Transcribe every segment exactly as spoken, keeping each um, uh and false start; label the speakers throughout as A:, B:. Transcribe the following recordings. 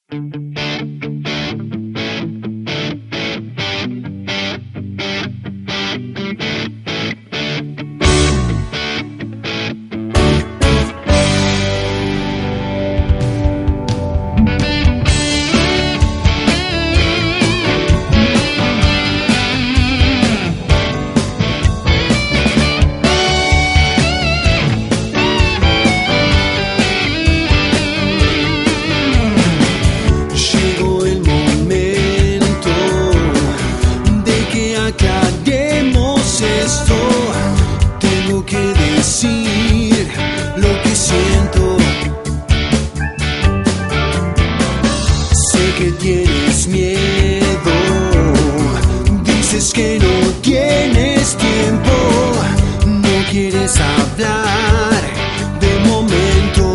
A: Que tienes miedo, dices que no tienes tiempo, no quieres hablar de momento,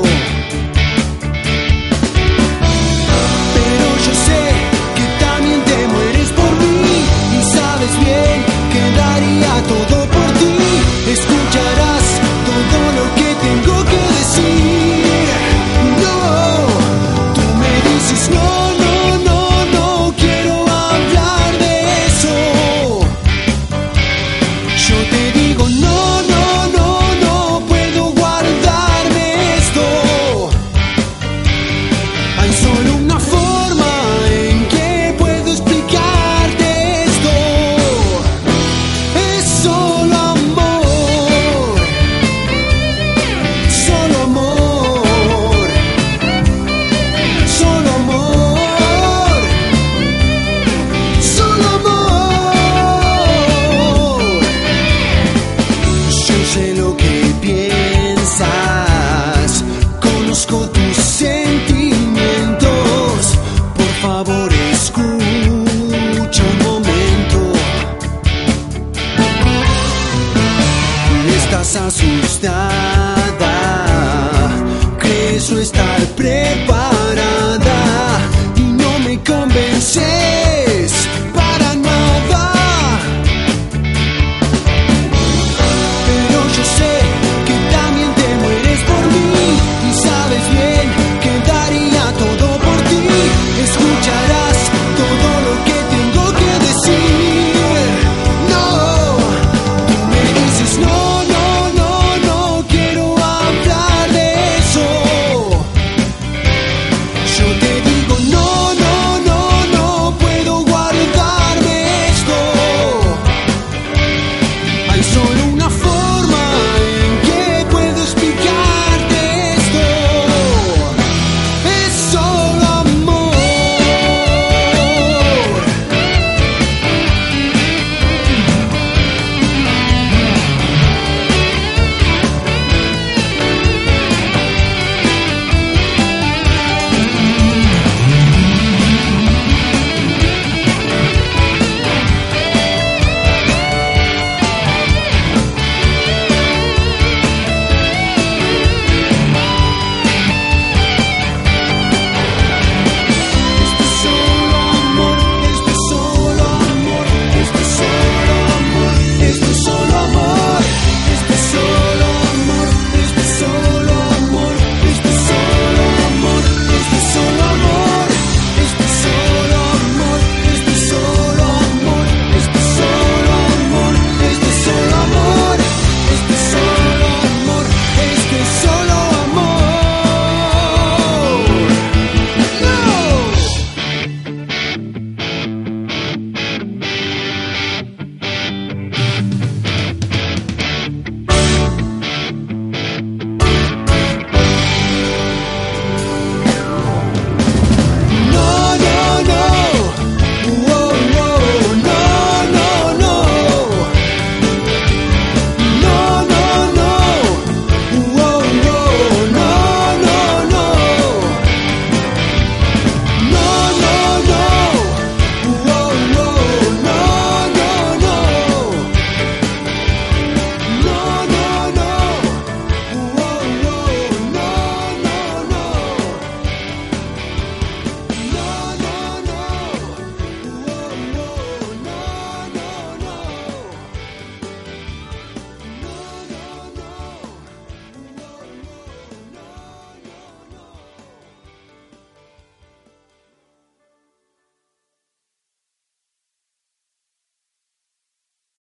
A: pero yo sé que también te mueres por mí y sabes bien que daría todo por ti. Escucharás todo lo que tengo que decir. No, tú me dices no. Conozco tus sentimientos, por favor escucha un momento. Estás asustada, crees no estar preparada.